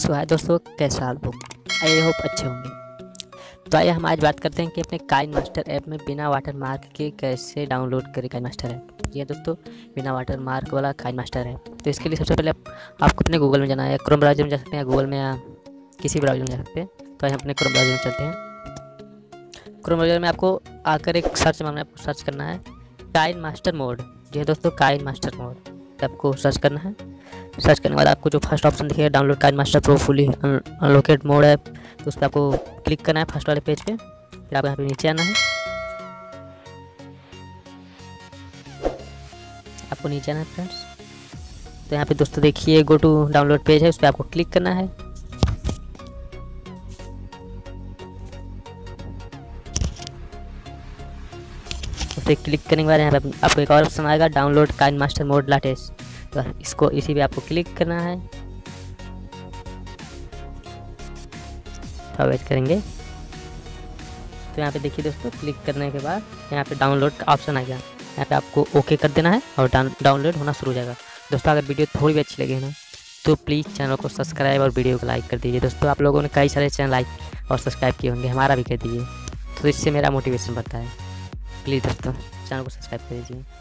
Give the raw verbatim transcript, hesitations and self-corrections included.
सो हाय दोस्तों, कैसे आप लोग? आई होप अच्छे होंगे। तो आइए हम आज बात करते हैं कि अपने काइन मास्टर ऐप में बिना वाटर मार्क के कैसे डाउनलोड करें काइन मास्टर ऐप। जी हाँ दोस्तों, बिना वाटर मार्क वाला काइन मास्टर ऐप। तो इसके लिए सबसे पहले आप, आपको अपने गूगल में जाना है। क्रोम ब्राउज़र में जा सकते हैं, गूगल में या किसी ब्राउज़र में जा सकते हैं। तो हम अपने क्रोम ब्राउज़र में चलते हैं। क्रोम ब्राउज़र में आपको आकर एक सर्च मारना है, आपको सर्च करना है काइन मास्टर मोड। जी हाँ दोस्तों, काइन मास्टर मोड आपको सर्च करना है। सर्च करने के बाद आपको जो फर्स्ट ऑप्शन दिखेगा download Kine Master pro fully unlocked mode है, तो उस पर आपको क्लिक करना है फर्स्ट वाले पेज पे। फिर आपको यहाँ पे नीचे आना है, आपको नीचे आना है फ्रेंड्स। तो यहाँ पे दोस्तों देखिए गो टू डाउनलोड पेज है, उस पर आपको क्लिक करना है। उस पर क्लिक करने के बाद यहाँ पे आपको एक और ऑप्शन आएगा download Kine Master mode latest. तो इसको इसी पे आपको क्लिक करना है। तो वेट करेंगे। तो यहाँ पे देखिए दोस्तों, क्लिक करने के बाद यहाँ पे डाउनलोड का ऑप्शन आ गया। यहाँ पे आपको ओके कर देना है और डाउनलोड होना शुरू हो जाएगा। दोस्तों अगर वीडियो थोड़ी भी अच्छी लगे ना तो प्लीज़ चैनल को सब्सक्राइब और वीडियो को लाइक कर दीजिए। दोस्तों आप लोगों ने कई सारे चैनल लाइक और सब्सक्राइब किए होंगे, हमारा भी कर दीजिए, तो इससे मेरा मोटिवेशन बढ़ता है। प्लीज़ दोस्तों चैनल को सब्सक्राइब कर दीजिए।